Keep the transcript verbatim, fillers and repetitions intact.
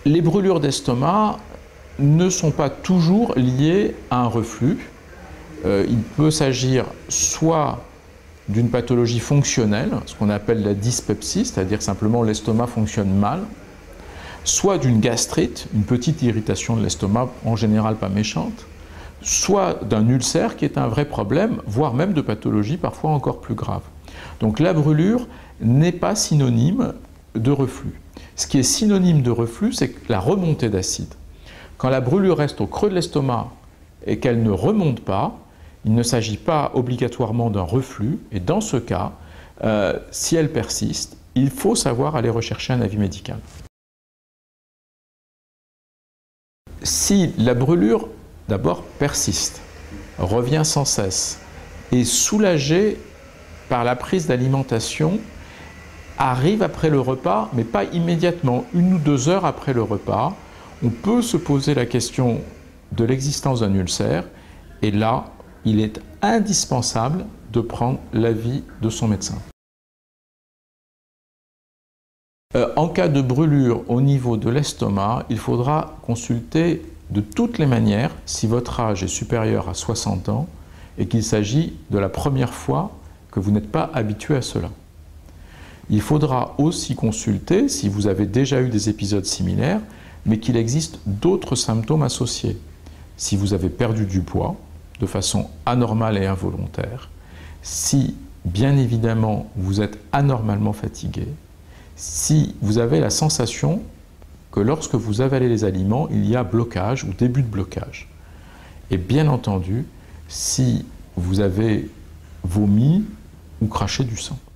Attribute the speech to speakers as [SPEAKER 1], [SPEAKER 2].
[SPEAKER 1] Les brûlures d'estomac ne sont pas toujours liées à un reflux. Euh, il peut s'agir soit d'une pathologie fonctionnelle, ce qu'on appelle la dyspepsie, c'est-à-dire simplement l'estomac fonctionne mal, soit d'une gastrite, une petite irritation de l'estomac, en général pas méchante, soit d'un ulcère qui est un vrai problème, voire même de pathologie parfois encore plus grave. Donc la brûlure n'est pas synonyme de reflux. Ce qui est synonyme de reflux, c'est la remontée d'acide. Quand la brûlure reste au creux de l'estomac et qu'elle ne remonte pas, il ne s'agit pas obligatoirement d'un reflux, et dans ce cas, euh, si elle persiste, il faut savoir aller rechercher un avis médical. Si la brûlure, d'abord, persiste, revient sans cesse, est soulagée par la prise d'alimentation, arrive après le repas, mais pas immédiatement, une ou deux heures après le repas, on peut se poser la question de l'existence d'un ulcère, et là, il est indispensable de prendre l'avis de son médecin. Euh, en cas de brûlure au niveau de l'estomac, il faudra consulter de toutes les manières si votre âge est supérieur à soixante ans et qu'il s'agit de la première fois que vous n'êtes pas habitué à cela. Il faudra aussi consulter si vous avez déjà eu des épisodes similaires, mais qu'il existe d'autres symptômes associés. Si vous avez perdu du poids de façon anormale et involontaire, si bien évidemment vous êtes anormalement fatigué, si vous avez la sensation que lorsque vous avalez les aliments, il y a blocage ou début de blocage. Et bien entendu, si vous avez vomi ou craché du sang.